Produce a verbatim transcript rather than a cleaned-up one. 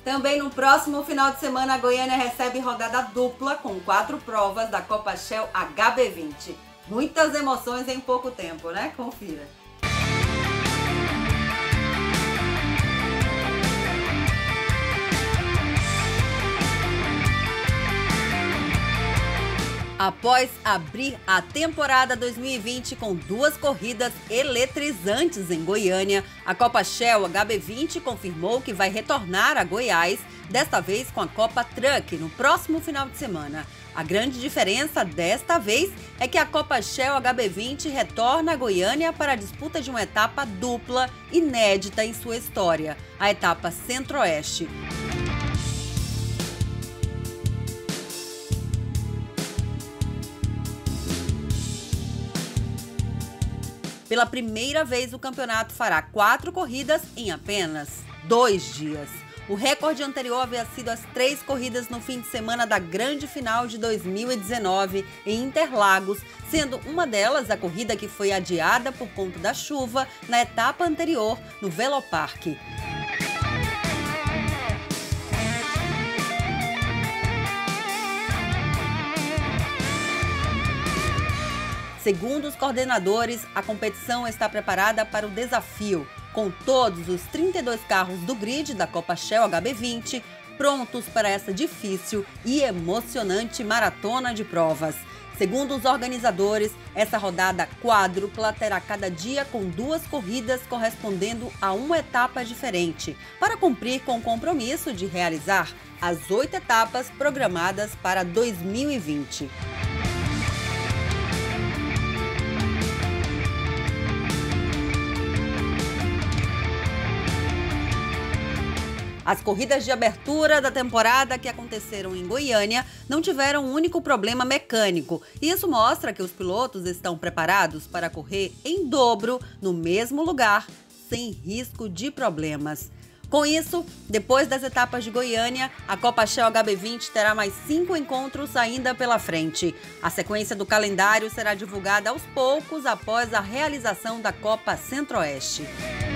Também no próximo final de semana, a Goiânia recebe rodada dupla com quatro provas da Copa Shell H B vinte. Muitas emoções em pouco tempo, né? Confira. Após abrir a temporada dois mil e vinte com duas corridas eletrizantes em Goiânia, a Copa Shell H B vinte confirmou que vai retornar a Goiás, desta vez com a Copa Truck, no próximo final de semana. A grande diferença desta vez é que a Copa Shell H B vinte retorna a Goiânia para a disputa de uma etapa dupla inédita em sua história, a etapa Centro-Oeste. Pela primeira vez, o campeonato fará quatro corridas em apenas dois dias. O recorde anterior havia sido as três corridas no fim de semana da grande final de dois mil e dezenove em Interlagos, sendo uma delas a corrida que foi adiada por conta da chuva na etapa anterior no Velopark. Segundo os coordenadores, a competição está preparada para o desafio, com todos os trinta e dois carros do grid da Copa Shell H B vinte prontos para essa difícil e emocionante maratona de provas. Segundo os organizadores, essa rodada quádrupla terá cada dia com duas corridas correspondendo a uma etapa diferente, para cumprir com o compromisso de realizar as oito etapas programadas para dois mil e vinte. As corridas de abertura da temporada que aconteceram em Goiânia não tiveram um único problema mecânico. E isso mostra que os pilotos estão preparados para correr em dobro no mesmo lugar, sem risco de problemas. Com isso, depois das etapas de Goiânia, a Copa Shell H B vinte terá mais cinco encontros ainda pela frente. A sequência do calendário será divulgada aos poucos após a realização da Copa Centro-Oeste.